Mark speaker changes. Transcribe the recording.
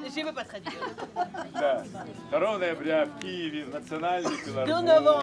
Speaker 1: Je ne veux pas traduire.
Speaker 2: Да. 2 ноября в Києві в Національній філармонії.